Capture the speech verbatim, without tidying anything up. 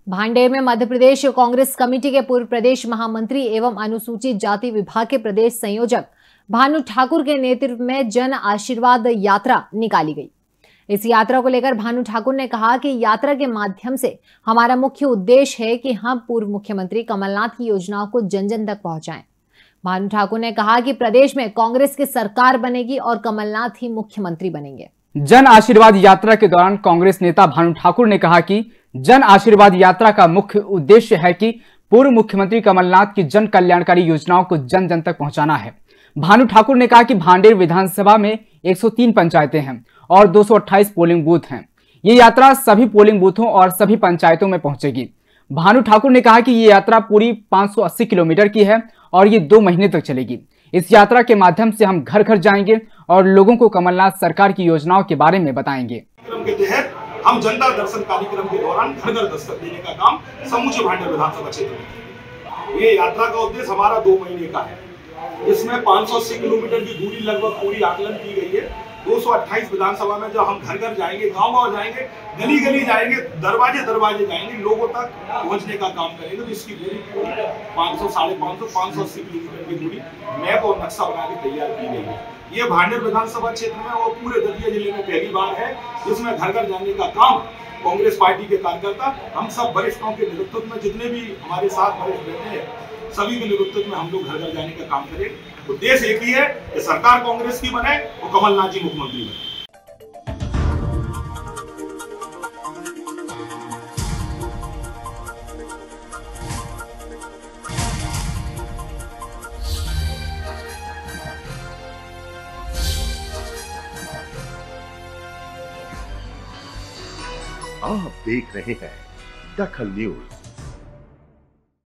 भांडेर में मध्य प्रदेश कांग्रेस कमेटी के पूर्व प्रदेश महामंत्री एवं अनुसूचित जाति विभाग के प्रदेश संयोजक भानु ठाकुर के नेतृत्व में जन आशीर्वाद यात्रा निकाली गई। इस यात्रा को लेकर भानु ठाकुर ने कहा कि यात्रा के माध्यम से हमारा मुख्य उद्देश्य है कि हम पूर्व मुख्यमंत्री कमलनाथ की योजनाओं को जन जन तक पहुंचाएं। भानु ठाकुर ने कहा कि प्रदेश में कांग्रेस की सरकार बनेगी और कमलनाथ ही मुख्यमंत्री बनेंगे। जन आशीर्वाद यात्रा के दौरान कांग्रेस नेता भानु ठाकुर ने कहा कि जन आशीर्वाद यात्रा का मुख्य उद्देश्य है कि पूर्व मुख्यमंत्री कमलनाथ की जन कल्याणकारी योजनाओं को जन जन तक पहुंचाना है। भानु ठाकुर ने कहा कि भांडेर विधानसभा में एक सौ तीन पंचायतें हैं और दो सौ अट्ठाईस पोलिंग बूथ हैं। ये यात्रा सभी पोलिंग बूथों और सभी पंचायतों में पहुंचेगी। भानु ठाकुर ने कहा कि ये यात्रा पूरी पाँच सौ अस्सी किलोमीटर की है और ये दो महीने तक चलेगी। इस यात्रा के माध्यम से हम घर घर जाएंगे और लोगों को कमलनाथ सरकार की योजनाओं के बारे में बताएंगे। हम जनता दर्शन कार्यक्रम के दौरान घर घर दस्तक देने का काम समूचे भांडेर विधानसभा क्षेत्र में। ये यात्रा का उद्देश्य हमारा दो महीने का है। इसमें पाँच सौ अस्सी किलोमीटर की दूरी लगभग पूरी आकलन की गई है। दो सौ अट्ठाईस विधानसभा में जब हम घर घर जाएंगे, गांव गांव जाएंगे, गली गली जाएंगे, दरवाजे दरवाजे जाएंगे, लोगों तक पहुंचने का काम करेंगे। तो इसकी दूरी पाँच सौ साढ़े पाँच सौ पाँच सौ अस्सी किलोमीटर की दूरी मैप और नक्शा बना के तैयार की गई है। ये भांडेर विधानसभा क्षेत्र में और पूरे दतिया जिले में पहली बार है जिसमें घर घर जाने का काम कांग्रेस पार्टी के कार्यकर्ता, हम सब वरिष्ठों के नेतृत्व में, जितने भी हमारे साथ वरिष्ठ रहते हैं, सभी के नेतृत्व में हम लोग घर घर जाने का काम करें। उद्देश्य एक ही है कि सरकार कांग्रेस की बने और कमलनाथ जी मुख्यमंत्री बने। आप देख रहे हैं दखल न्यूज।